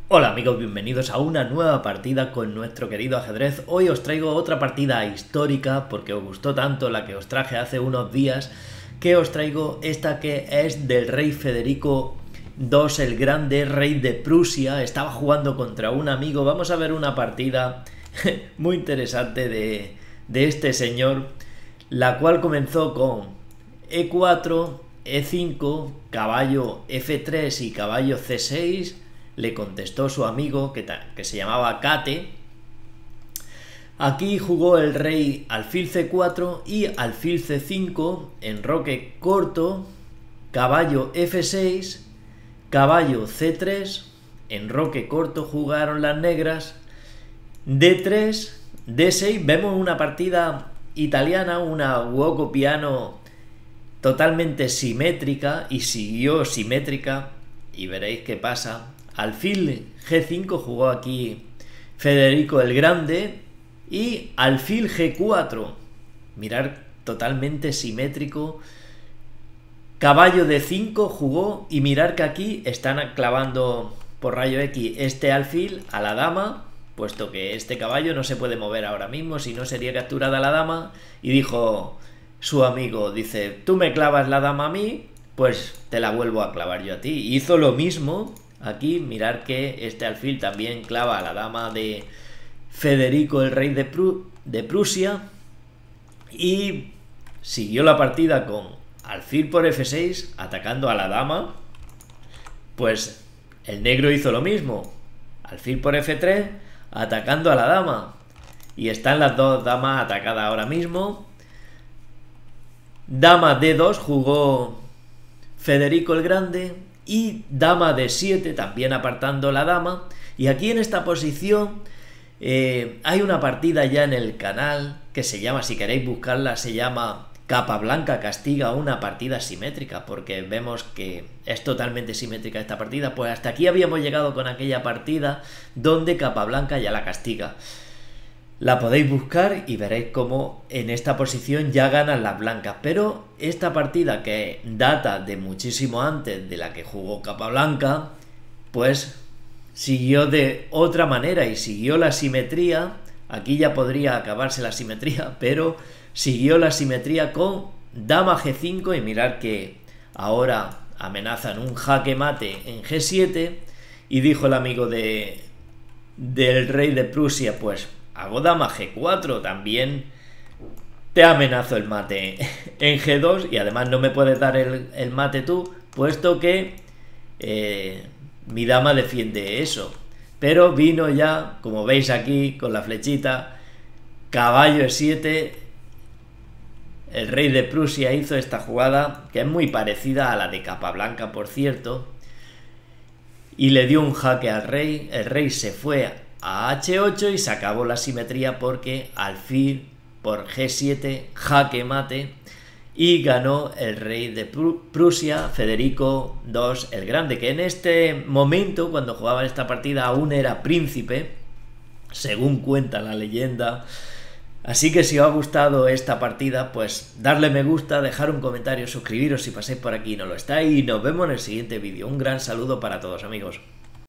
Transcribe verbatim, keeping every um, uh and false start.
Hola amigos, bienvenidos a una nueva partida con nuestro querido ajedrez. Hoy os traigo otra partida histórica porque os gustó tanto la que os traje hace unos días que os traigo esta que es del rey Federico segundo el Grande, rey de Prusia. Estaba jugando contra un amigo. Vamos a ver una partida muy interesante de, de este señor, la cual comenzó con e cuatro, e cinco, caballo efe tres y caballo ce seis. Le contestó su amigo que, que se llamaba Kate. Aquí jugó el rey alfil ce cuatro y alfil ce cinco, enroque corto, caballo efe seis, caballo ce tres, enroque corto, jugaron las negras, de tres, de seis. Vemos una partida italiana, una uoco piano totalmente simétrica, y siguió simétrica y veréis qué pasa. Alfil ge cinco jugó aquí Federico el Grande y alfil ge cuatro. Mirar, totalmente simétrico. Caballo de cinco jugó y mirar que aquí están clavando por rayo X este alfil a la dama, puesto que este caballo no se puede mover ahora mismo, si no sería capturada la dama. Y dijo su amigo, dice, tú me clavas la dama a mí, pues te la vuelvo a clavar yo a ti. Y hizo lo mismo. Aquí, mirar que este alfil también clava a la dama de Federico, el rey de, Pru de Prusia. Y siguió la partida con alfil por efe seis, atacando a la dama. Pues el negro hizo lo mismo. Alfil por efe tres, atacando a la dama. Y están las dos damas atacadas ahora mismo. Dama de dos jugó Federico el Grande. Y dama de siete, también apartando la dama. Y aquí en esta posición eh, hay una partida ya en el canal que se llama, si queréis buscarla, se llama Capablanca castiga una partida simétrica, porque vemos que es totalmente simétrica esta partida. Pues hasta aquí habíamos llegado con aquella partida donde Capablanca ya la castiga. La podéis buscar y veréis cómo en esta posición ya ganan las blancas. Pero esta partida, que data de muchísimo antes de la que jugó Capablanca, pues siguió de otra manera y siguió la simetría. Aquí ya podría acabarse la simetría, pero siguió la simetría con dama ge cinco. Y mirad que ahora amenazan un jaque mate en ge siete. Y dijo el amigo de, del rey de Prusia, pues hago dama ge cuatro, también te amenazo el mate en ge dos, y además no me puedes dar el, el mate tú, puesto que eh, mi dama defiende eso. Pero vino ya, como veis aquí con la flechita, caballo e siete. El rey de Prusia hizo esta jugada, que es muy parecida a la de Capablanca, por cierto, y le dio un jaque al rey. El rey se fue a hache ocho y se acabó la simetría, porque alfil por ge siete, jaque mate, y ganó el rey de Prusia, Federico segundo el Grande, que en este momento, cuando jugaba esta partida, aún era príncipe, según cuenta la leyenda. Así que si os ha gustado esta partida, pues darle me gusta, dejar un comentario, suscribiros si pasáis por aquí y no lo estáis, y nos vemos en el siguiente vídeo. Un gran saludo para todos, amigos.